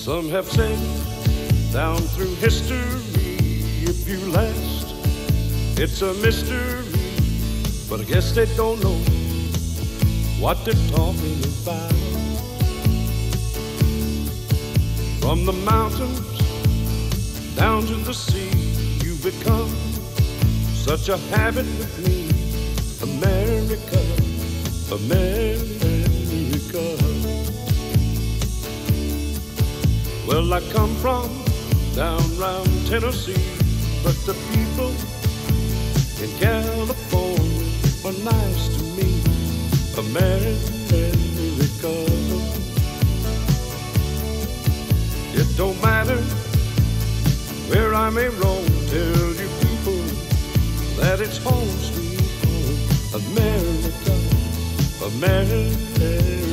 Some have said down through history, if you last, it's a mystery. But I guess they don't know what they're talking about. From the mountains down to the sea, you become such a habit with me. America, America. Well, I come from down round Tennessee, but the people in California are nice to me. America. It don't matter where I may roam, tell you people that it's home sweet home. America, America.